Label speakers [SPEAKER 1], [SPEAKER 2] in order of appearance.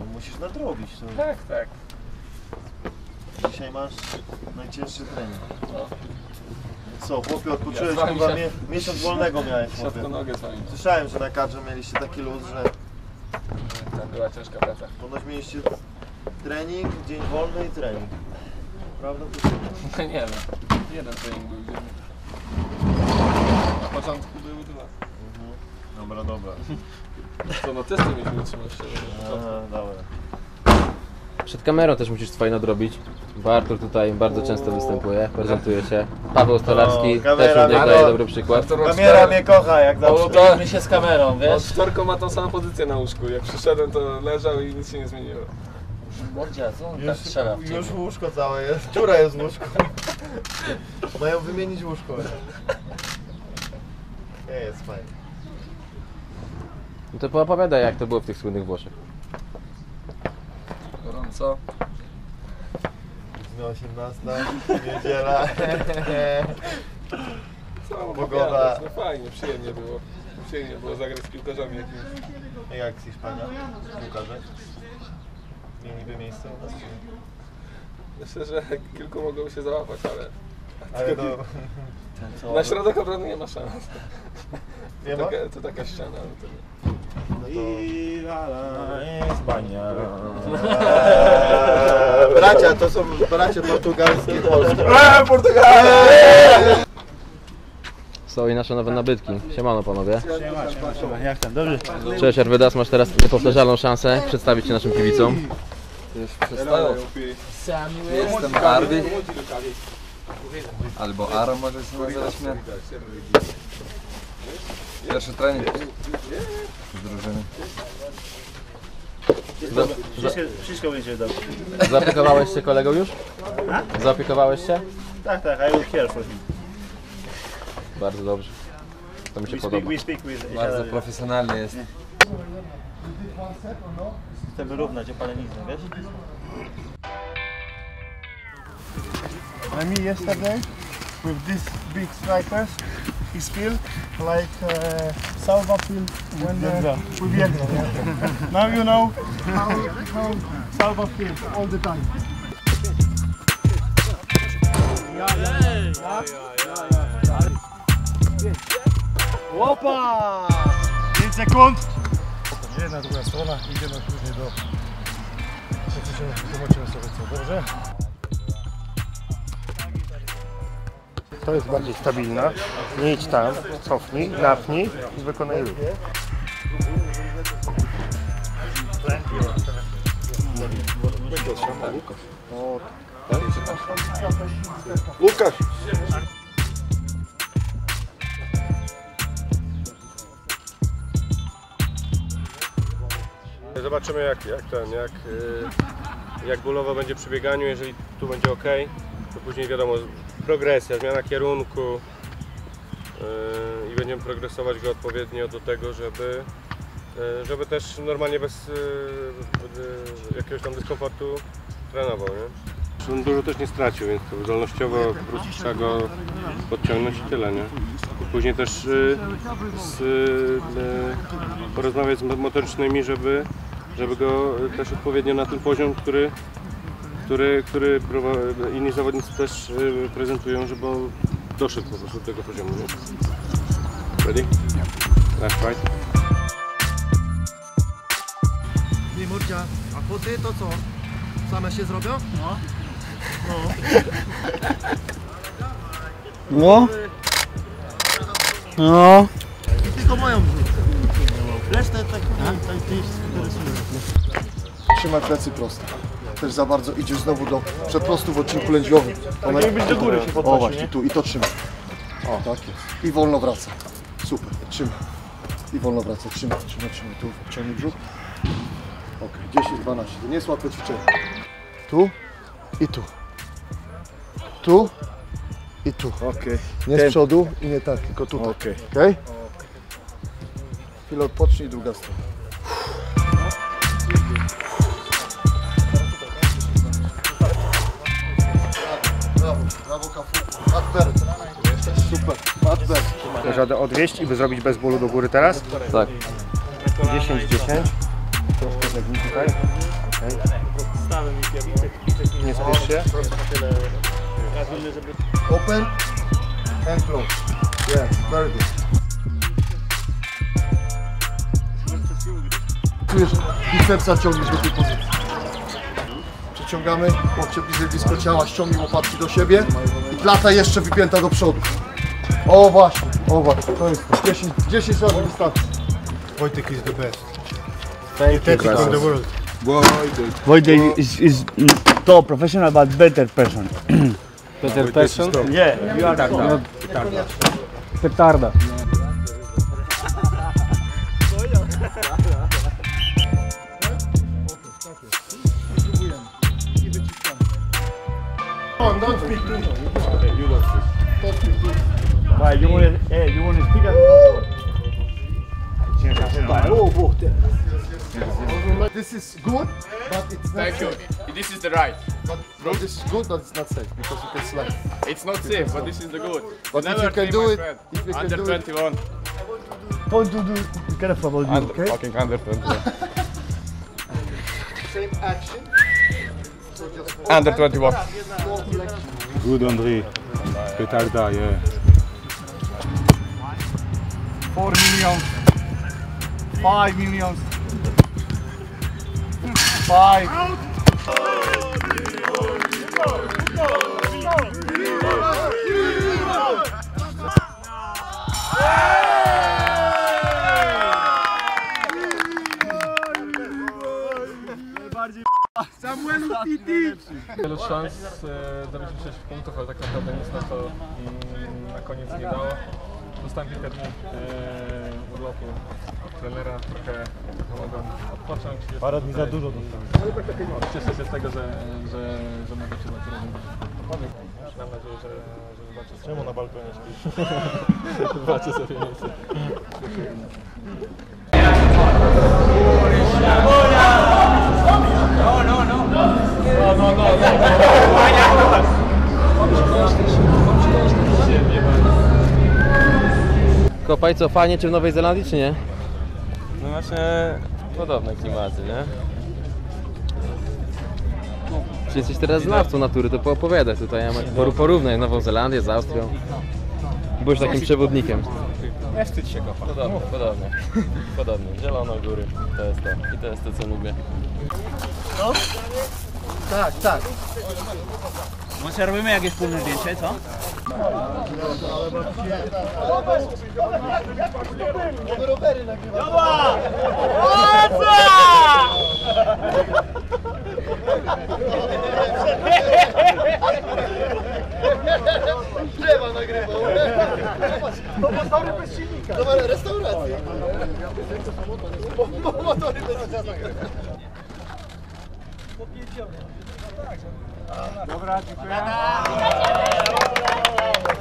[SPEAKER 1] musisz nadrobić to.
[SPEAKER 2] Tak, tak.
[SPEAKER 1] Dzisiaj masz najcięższy trening.
[SPEAKER 2] No.
[SPEAKER 1] Co, chłopie, odpoczyłeś,
[SPEAKER 2] Ja
[SPEAKER 1] chyba miesiąc wolnego miałeś, chłopie.
[SPEAKER 2] Siatkonogę z wami.
[SPEAKER 1] Słyszałem, że na kadrze mieliście taki luz, że
[SPEAKER 2] Tam była ciężka praca.
[SPEAKER 1] ponoć mieliście trening, dzień wolny i trening. Prawda?
[SPEAKER 2] No nie wiem. Jeden trening był dziennie. Na początku były dwa.
[SPEAKER 1] Dobra, dobra.
[SPEAKER 2] To no testy mieliśmy wytrzymałościowe.
[SPEAKER 1] Aha, dobra.
[SPEAKER 3] Przed kamerą też musisz swoje nadrobić, bo Artur tutaj bardzo często występuje, prezentuje się. Paweł Stolarski
[SPEAKER 1] kamera,
[SPEAKER 3] też daje dobry przykład.
[SPEAKER 1] Kamera mnie kocha, jak zawsze.
[SPEAKER 4] Bawimy się z kamerą, wiesz?
[SPEAKER 2] Czwarko ma tą samą pozycję na łóżku. Jak przyszedłem, to leżał i nic się nie zmieniło.
[SPEAKER 4] Mordzia, co on tak strzela w ciebie?
[SPEAKER 1] Już łóżko całe jest, dziura jest w łóżku. Mają wymienić łóżko. Nie jest fajnie.
[SPEAKER 3] No to poopowiadaj, jak to było w tych słynnych Włoszech.
[SPEAKER 2] Gorąco.
[SPEAKER 1] Dnia 18, niedziela.
[SPEAKER 2] Co
[SPEAKER 1] Pogoda.
[SPEAKER 2] opowiadać? No fajnie, przyjemnie było. Przyjemnie było zagrać z piłkarzami jakimiś.
[SPEAKER 1] Jak z Hiszpania? Piłkarze? Mieliby miejsce u nas?
[SPEAKER 2] Myślę, że kilku mogą się załapać,
[SPEAKER 1] Ale to...
[SPEAKER 2] na środek obrony nie ma szans.
[SPEAKER 1] Nie ma?
[SPEAKER 2] To taka ściana. To...
[SPEAKER 1] Hiszpania. Bracia, to są bracia portugalskie i polskie.
[SPEAKER 3] Są i nasze nowe nabytki. Siemano panowie.
[SPEAKER 4] Siema, jak tam, dobrze?
[SPEAKER 3] Cześć Arwydas, masz teraz niepowtarzalną szansę przedstawić się naszym kibicom.
[SPEAKER 5] Jestem Arvi, albo Aro może się nazywać mnie. Pierwszy trening z drużyny.
[SPEAKER 4] Wszystko będzie dobrze.
[SPEAKER 3] Zaopiekowałeś się kolegą już? Zaopiekowałeś się?
[SPEAKER 4] Tak, tak, I will care for him.
[SPEAKER 3] Bardzo dobrze. To mi się podoba.
[SPEAKER 4] We speak with each
[SPEAKER 5] Bardzo
[SPEAKER 4] other.
[SPEAKER 5] profesjonalnie jest.
[SPEAKER 4] Chcemy równać opaleniznę, wiesz?
[SPEAKER 6] Me yesterday with these big strikers, his feel like Salva feel when with Bielsa. Now you know how Salva feels all the time.
[SPEAKER 1] Łopa!
[SPEAKER 6] 5 sekund. Jedna, druga strona, idziemy później do... Zobaczymy sobie co, dobrze? To jest bardziej stabilna. Nie idź tam, cofnij, napnij i wykonaj ruch.
[SPEAKER 1] Łukasz!
[SPEAKER 6] Zobaczymy jak bólowo będzie przy bieganiu. Jeżeli tu będzie ok, to później wiadomo, progresja, zmiana kierunku i będziemy progresować go odpowiednio do tego, żeby też normalnie bez jakiegoś tam dyskomfortu trenował, nie? On dużo też nie stracił, więc to wydolnościowo po prostu trzeba go podciągnąć i tyle, nie? I później też porozmawiać z motorycznymi, żeby go też odpowiednio na ten poziom, który inni zawodnicy też prezentują, żeby on doszedł po prostu do tego poziomu. Nie? Ready? Last right.
[SPEAKER 1] Ty Murcia, a foty to co? Same się zrobią?
[SPEAKER 4] No.
[SPEAKER 1] I tylko moją wrzucę. Resztę tak ty interesuje.
[SPEAKER 7] Trzymaj plecy proste. Też za bardzo idziesz znowu do przeprostu w odcinku lędźwiowym.
[SPEAKER 6] Jakby być do góry się podnosi,
[SPEAKER 7] O właśnie,
[SPEAKER 6] nie?
[SPEAKER 7] tu i to trzymaj. O, tak jest. I wolno wraca. Super, trzymaj. I wolno wraca, trzymaj. Tu ciągnij brzuch. Ok, 10, 12. To nie jest łatwe ćwiczenie. Tu i tu. Tu i tu.
[SPEAKER 6] Okej.
[SPEAKER 7] Nie z przodu i nie tak, tylko tutaj. Okej? Chwilę odpocznij, druga strona. Brawo Kafu. Adbert. Super. Adbert.
[SPEAKER 6] Dasz radę odwieźć i by zrobić bez bólu do góry teraz?
[SPEAKER 3] Tak.
[SPEAKER 6] 10, 10. Troszkę
[SPEAKER 1] Legnij tutaj. Okay. Nie spiesz się.
[SPEAKER 7] Open and close. Yes, very good. Czujesz, bicepsa ciągniesz do tej pozycji. Przeciągamy, łokcie blisko ciała, ściągnij łopatki do siebie i klata jeszcze wypięta do przodu. O właśnie, to jest to. 10 razy wystarczy.
[SPEAKER 1] Wojtek is the best.
[SPEAKER 3] Thank you,
[SPEAKER 1] Technique in the
[SPEAKER 3] brother.
[SPEAKER 1] world.
[SPEAKER 8] Wojtek is top professional but better person.
[SPEAKER 3] Better person?
[SPEAKER 8] Yeah, you are not petarda.
[SPEAKER 7] On, don't speak too much. Don't speak too much.
[SPEAKER 8] Why you want to speak at
[SPEAKER 7] This is good, but it's not
[SPEAKER 2] Thank you.
[SPEAKER 7] safe.
[SPEAKER 2] This is the right.
[SPEAKER 7] But this is good, but it's not safe because you can slide.
[SPEAKER 2] It's not safe, but this is the good.
[SPEAKER 7] But if
[SPEAKER 2] Never
[SPEAKER 7] you can
[SPEAKER 2] see
[SPEAKER 7] do
[SPEAKER 2] my
[SPEAKER 7] it,
[SPEAKER 2] friend.
[SPEAKER 7] if you can
[SPEAKER 2] Under
[SPEAKER 7] do it,
[SPEAKER 2] 21.
[SPEAKER 8] Don't do be careful about you, okay?
[SPEAKER 2] Fucking under 21.
[SPEAKER 7] same action. So just
[SPEAKER 2] Under 21.
[SPEAKER 7] more flexion.
[SPEAKER 1] Good Andrei. Petarda, yeah.
[SPEAKER 8] 4 million. 5 million. 5.
[SPEAKER 2] Wielu szans zdobyć 6 punktów, ale tak naprawdę nic na to na koniec nie dało. Dostałem kilka dni urlopu od trenera, trochę mogłem odpocząć.
[SPEAKER 1] Parę dni za dużo dostałem.
[SPEAKER 2] Cieszę się z tego, że mogę się na razem pomóc. Mam nadzieję, że zobaczę sobie.
[SPEAKER 1] Czemu na balkonie śpisz?
[SPEAKER 2] Zobaczę sobie miejsce.
[SPEAKER 3] Kopaj, co fajnie, czy w Nowej Zelandii, czy nie?
[SPEAKER 6] No właśnie podobne klimaty, nie?
[SPEAKER 3] Czy jesteś teraz znawcą natury, to poopowiadaj tutaj, porównaj Nową Zelandię z Austrią. Byłeś takim przewodnikiem.
[SPEAKER 6] Nie wstydź się kocha. Podobnie. Zielono góry, to jest to. I to jest to, co lubię.
[SPEAKER 7] Tak, tak.
[SPEAKER 8] Może robimy jakieś wspólne zdjęcie, co?
[SPEAKER 7] Mamy rowery nagrywać. Drzewa nagrywał. Motory bez silnika. Dobra, restauracja. Motory bez silnika.
[SPEAKER 8] Dobra, dziękuję.